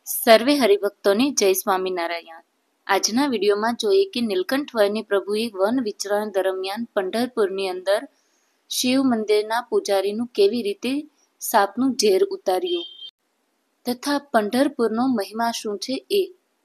સર્વે હરિભક્તોને જય સ્વામિનારાયણ. આજના વિડીયોમાં જોઈએ કે નીલકંઠ વયની પ્રભુએ વન વિચરણ દરમિયાન પંઢરપુરની અંદર શિવ મંદિરના પૂજારીનું કેવી રીતે સાપનું ઝેર ઉતાર્યું તથા પંઢરપુરનો મહિમા શું છે એ.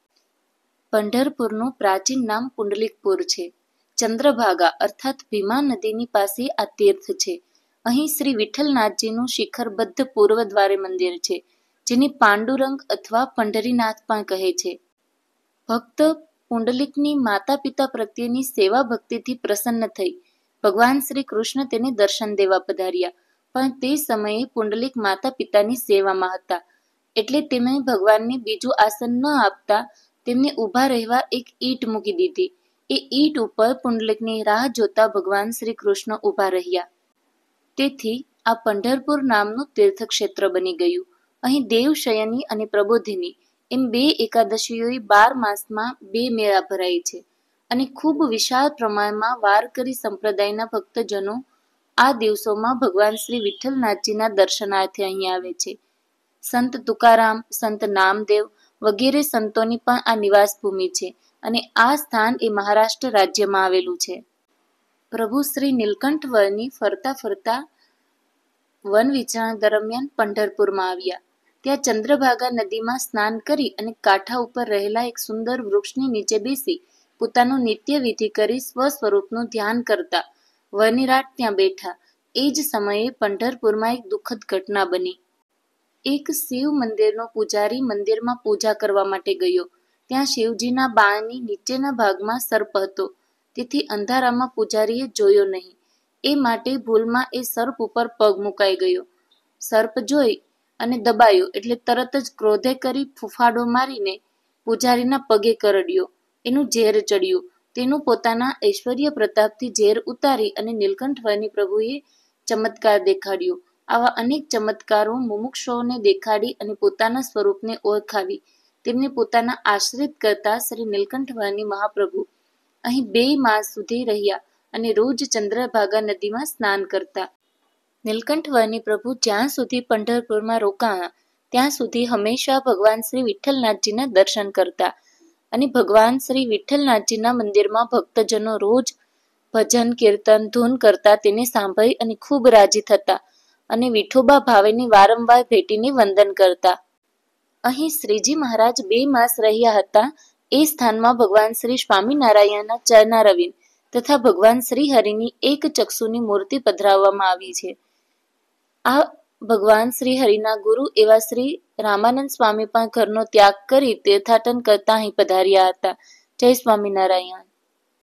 પંઢરપુરનું પ્રાચીન નામ પુંડલિકપુર છે. ચંદ્રભાગા અર્થાત ભીમા નદીની પાસે આ તીર્થ છે. અહીં શ્રી વિઠ્ઠલનાથજીનું શિખરબદ્ધ પૂર્વ દ્વારે મંદિર છે, જેને પાંડુરંગ અથવા પંઢરીનાથ પણ કહે છે. ભક્ત પુંડલિકની માતા પિતા પ્રત્યેની સેવા ભક્તિથી પ્રસન્ન થઈ ભગવાન શ્રી કૃષ્ણ તેને દર્શન દેવા પધાર્યા. પણ તે સમયે પુંડલિક માતા પિતાની સેવામાં હતા, એટલે તેમણે ભગવાનને બીજું આસન ન આપતા તેમને ઊભા રહેવા એક ઈંટ મૂકી દીધી. એ ઈંટ ઉપર પુંડલિકની રાહ જોતા ભગવાન શ્રી કૃષ્ણ ઊભા રહ્યા. તેથી આ પંઢરપુર નામનું તીર્થક્ષેત્ર બની ગયું. અહીં દેવશયની અને પ્રબોધિની એમ બે એકાદશીઓએ 12 માસમાં 2 મેળા ભરાય છે અને ખૂબ વિશાળ પ્રમાણમાં વારકરી સંપ્રદાયના ભક્તજનો આ દિવસોમાં ભગવાન શ્રી વિઠ્ઠલનાથજીના દર્શનાર્થે અહીં આવે છે. સંત તુકારામ, સંત નામદેવ વગેરે સંતોની પણ આ નિવાસ ભૂમિ છે અને આ સ્થાન એ મહારાષ્ટ્ર રાજ્યમાં આવેલું છે. પ્રભુ શ્રી નીલકંઠ વયની ફરતા ફરતા વન વિચરણ દરમિયાન પંઢરપુરમાં આવ્યા. ત્યાં ચંદ્રભાગા નદીમાં સ્નાન કરી અને કાંઠા ઉપર રહેલા એક સુંદર વૃક્ષની નીચે બેસી પોતાનું નિત્ય વિધિ કરી સ્વસ્વરૂપનું ધ્યાન કરતા વરની રાત ત્યાં બેઠા. એ જ સમયે પંઢરપુરમાં એક દુઃખદ ઘટના બની. એક શિવ મંદિરનો પૂજારી મંદિરમાં પૂજા કરવા માટે ગયો. ત્યાં શિવજીના બાળની નીચેના ભાગમાં સર્પ હતો, તેથી અંધારામાં પૂજારીએ જોયો નહીં. એ માટે ભૂલમાં એ સર્પ ઉપર પગ મુકાઈ ગયો. સર્પ જોઈ અને દબાયો એટલે તરત જ ક્રોધે કરી ફૂફાડો મારીને પૂજારીના પગે કરડ્યો. એનું ઝેર ચડ્યું. તેનું પોતાના ઐશ્વર્ય પ્રતાપથી ઝેર ઉતારી અને નીલકંઠ વયની પ્રભુએ ચમત્કાર દેખાડ્યો. આવા અનેક ચમત્કારો મુમુક્ષુઓને દેખાડી અને પોતાના સ્વરૂપને ઓળખાવી તેમને પોતાના આશ્રિત કરતા શ્રી નીલકંઠ વયની મહાપ્રભુ અહીં 2 માસ સુધી રહ્યા અને રોજ ચંદ્રભાગા નદીમાં સ્નાન કરતા. નીલકંઠ વયની પ્રભુ જ્યાં સુધી પંઢરપુરમાં રોકાણા ત્યાં સુધી હંમેશા ભગવાન શ્રી વિઠ્ઠલનાથજીના દર્શન કરતા અને ભગવાન શ્રી વિઠ્ઠલનાથજીના મંદિરમાં ભક્તજનો રોજ ભજન કીર્તન ધૂન કરતા તેને સાંભળી અને ખૂબ રાજી થતા અને વિઠોબા ભાવેની વારંવાર ભેટીને વંદન કરતા. અહીં શ્રીજી મહારાજ 2 માસ રહ્યા હતા. એ સ્થાનમાં ભગવાન શ્રી સ્વામિનારાયણના ચરણારવિંદ તથા ભગવાન શ્રી હરિની એક ચક્ષુની મૂર્તિ પધરાવવામાં આવી છે. આ ભગવાન શ્રી હરિના ગુરુ એવા શ્રી રામાનંદ સ્વામી પણ ઘરનો ત્યાગ કરી તીર્થાટન કરતા અહીં પધાર્યા હતા. જય સ્વામિનારાયણ.